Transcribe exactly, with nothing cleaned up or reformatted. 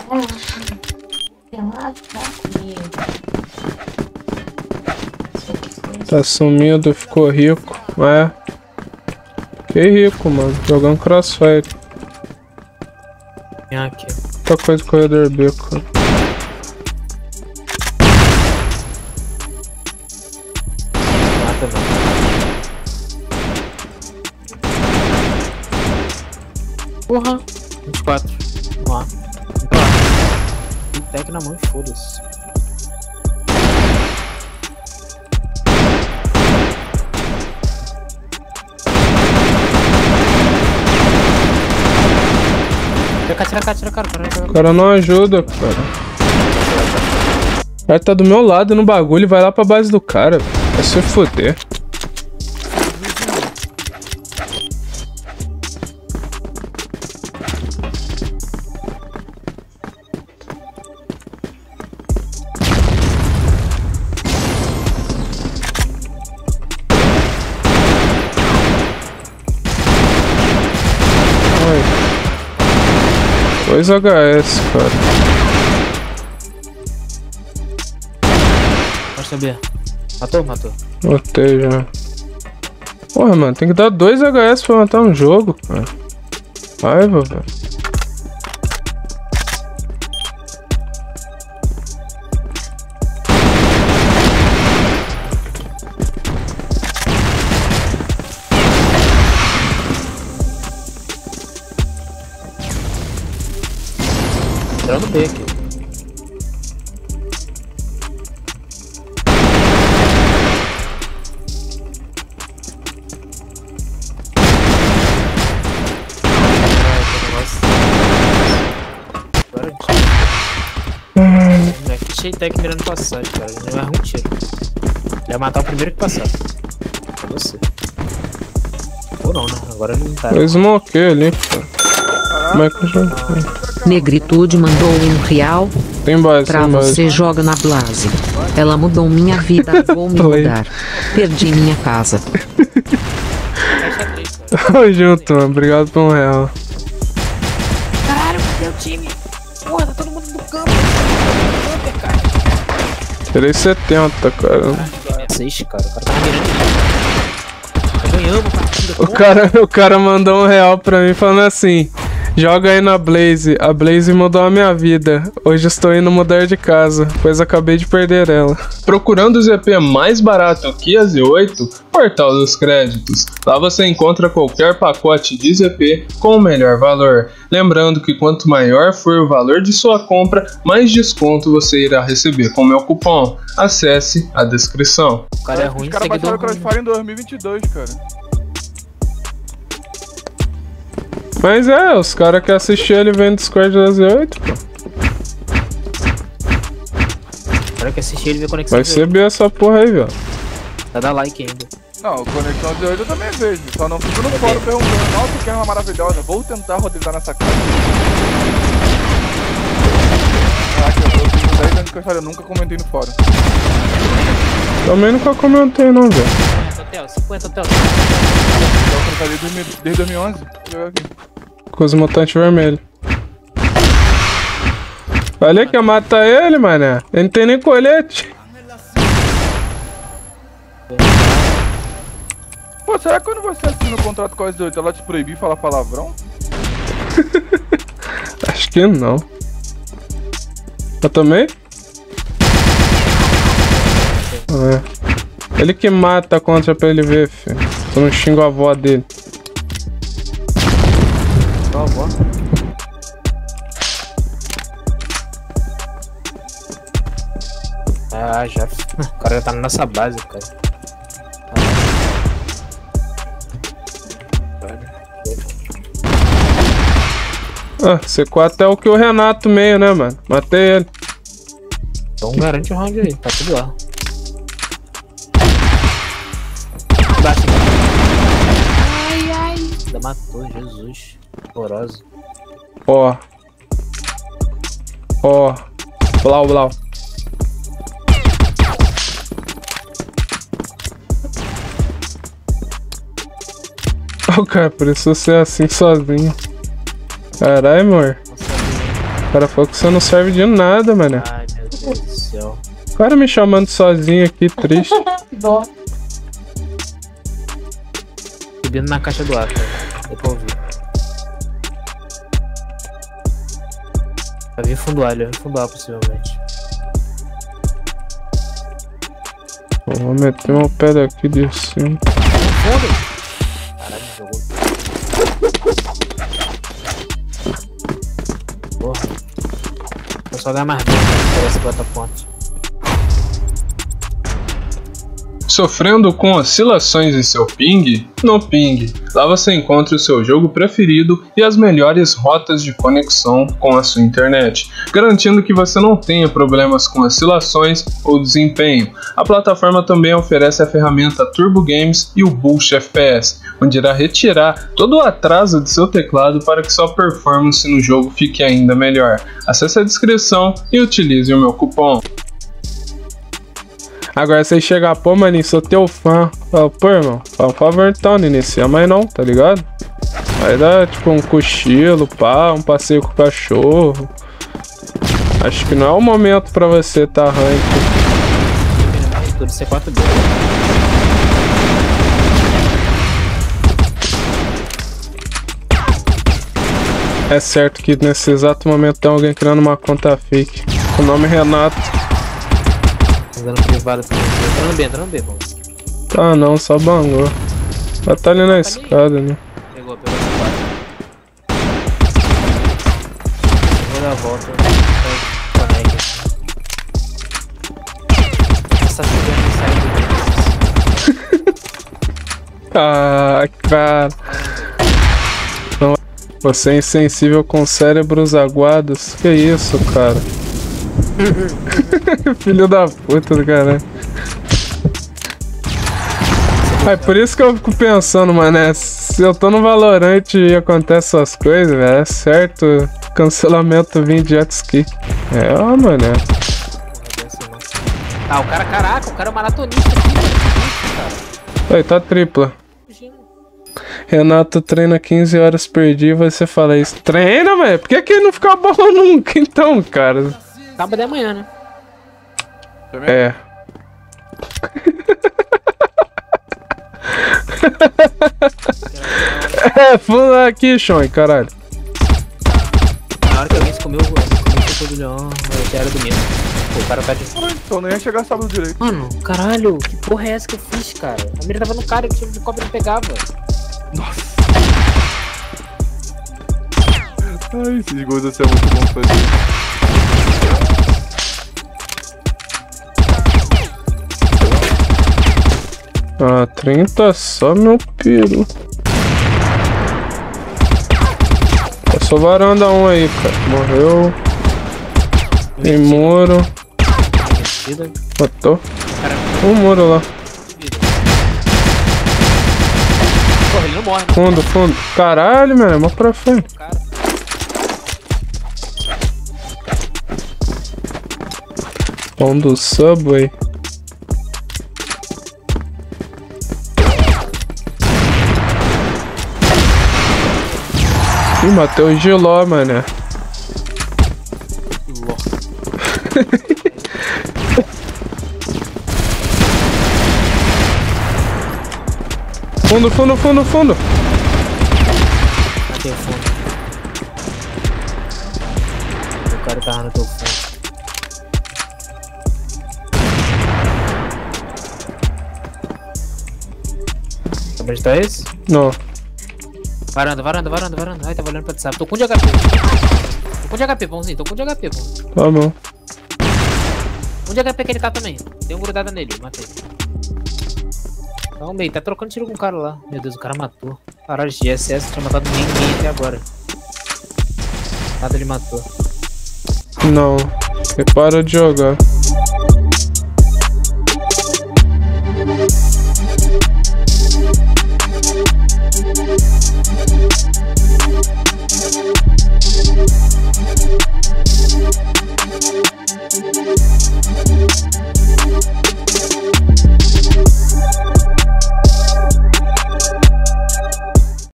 Tá sumido, ficou rico. É. Fiquei rico, mano. Jogando Crossfire. Vem aqui. Outra coisa do corredor beco. Mata não. Porra. vinte e quatro. Vamos lá. vinte e quatro. Tem tech na mão e foda-se. Tira cá, tira cá, tira cá. O cara não ajuda, cara. O cara tá do meu lado no bagulho e vai lá pra base do cara. Vai se foder. Dois H S, cara. Pode saber. Matou? Matou. Matei já. Porra, mano, tem que dar dois H S pra matar um jogo, cara. Raiva, velho. Entrando B aqui. Agora não é que cheio de tech mirando passagem, cara. Ele não erra um tiro. Ele vai matar o primeiro que passar. É você. Ou não, né? Agora ele não tá. Eu smokei ali, cara. Como é que eu jogo? Negritude mandou um real. Tem base, pra tem base. você joga na Blase. Ela mudou minha vida, vou me mudar. Perdi minha casa. Tamo junto, mano. Obrigado por um real. Caralho, cadê o time? Porra, tá todo mundo no campo. Tirei setenta, cara. seis, cara. O cara tá mirando. Tá ganhando a partida. O cara, o cara mandou um real pra mim falando assim: joga aí na Blaze, a Blaze mudou a minha vida. Hoje estou indo mudar de casa, pois acabei de perder ela. Procurando o Z P mais barato que a Z oito? Portal dos Créditos. Lá você encontra qualquer pacote de Z P com o melhor valor. Lembrando que quanto maior for o valor de sua compra, mais desconto você irá receber com meu cupom. Acesse a descrição. O cara é ruim, Os caras baixaram o Crossfire em dois mil e vinte e dois, cara. Mas é, os caras que assistir ele vem no Discord da Z oito, pô. O cara que assistir ele vê conexão. Vai ser B essa porra aí, velho. Vai dar like ainda. Não, conexão Z oito eu também vejo. Só não fico no fórum perguntando, nossa, que arma maravilhosa. Vou tentar rodar nessa casa. Caraca, eu tenho dez anos de Crossfire, eu nunca comentei no fórum. Também nunca comentei não, velho. cinquenta hotel, cinquenta hotel. Eu Crossfire desde, desde dois mil e onze. Deixa eu ver aqui. Com os mutantes vermelhos. Falei que ia matar ele, mané. Ele não tem nem colete. Pô, será que quando você assina o contrato com a Z oito ela te proibir de falar palavrão? Acho que não. Eu também? É. Ele que mata contra pra ele ver, filho. Tu não xinga a avó dele. Tua avó? Ah, já. O cara já tá na nossa base, cara. Ah, C quatro é o que o Renato meio, né, mano? Matei ele. Então garante o round aí, tá tudo lá. Bate. Ai, ai. Ainda matou, Jesus. Horroroso. Ó. Ó. Blau, blau. Ô, cara, por isso você é assim sozinho. Caralho, amor. O cara falou que você não serve de nada, mano. Ai, meu Deus do céu. O cara me chamando sozinho aqui, triste. Dó. Subindo na caixa do ar, cara. Deu pra ouvir. Vai vir fundo A, ele vai vir fundo A, possivelmente. Vou meter uma pé daqui de cima. Fundo! Caralho, jogou. Porra. Vou só ganhar mais bem, parece bota ponte. Sofrendo com oscilações em seu ping? No Ping. Lá você encontra o seu jogo preferido e as melhores rotas de conexão com a sua internet, garantindo que você não tenha problemas com oscilações ou desempenho. A plataforma também oferece a ferramenta Turbo Games e o Boost F P S, onde irá retirar todo o atraso de seu teclado para que sua performance no jogo fique ainda melhor. Acesse a descrição e utilize o meu cupom. Agora você chegar, pô, maninho, sou teu fã. Fala, pô, irmão, por favor, então, não inicia mais não, tá ligado? Aí dá tipo um cochilo, pá, um passeio com o cachorro. Acho que não é o momento pra você tá rank. Tudo C quatro B. É certo que nesse exato momento tem alguém criando uma conta fake. O nome é Renato. Dando privado pra você. Entrando B, entrando B, pô. Ah não, só bangou. Ela tá ali na escada, né? Pegou, pegou esse quatro. Vou dar a volta. Conecta. Essa filha não sai do meio. Ah, cara. Não. Você é insensível com cérebros aguados? Que isso, cara? Filho da puta do caralho. É por isso que eu fico pensando, mano, né? Se eu tô no Valorant e acontece essas coisas, velho, é certo cancelamento vir de jet ski. É, ó, mano. Ah, o cara, caraca, o cara é maratonista aqui, cara. Oi, tá tripla. Renato treina quinze horas por dia e você fala isso. Treina, velho? Por que que ele não fica bom nunca, então, cara? Sábado é amanhã, né? É. É, pula aqui, Sean, caralho. Na hora que alguém se comeu, comeu o do leão, já era domingo. Pô, o cara tá de... Então nem ia chegar sábado direito. Mano, caralho, que porra é essa que eu fiz, cara? A mira tava no cara que o de cobre não pegava. Nossa. Ai, esses gols assim é muito bom fazer. Ah, trinta só, meu peru. Passou varanda um aí, cara. Morreu. Tem muro. Matou. Um muro lá. Porra, ele não morre, né? Fundo, fundo. Caralho, mano. É mó pra frente. Cara. Pão do Subway. Ih, matei o Giló, mano. Fundo, fundo, fundo, fundo. Matei o fundo. O cara tava no teu fundo. Sabe onde tá esse? Não. Varanda, varanda, varanda, varanda. Ai, tava olhando pra WhatsApp. Tô com de H P. Tô com de H P, pãozinho. Tô com de H P, pãozinho. Tá bom. Um de H P que ele tá também. Tem um grudado nele, matei. Não, meio, tá trocando tiro com o cara lá. Meu Deus, o cara matou. Caralho, de S S tinha matado ninguém até agora. Nada ele matou. Não. Ele parou de jogar.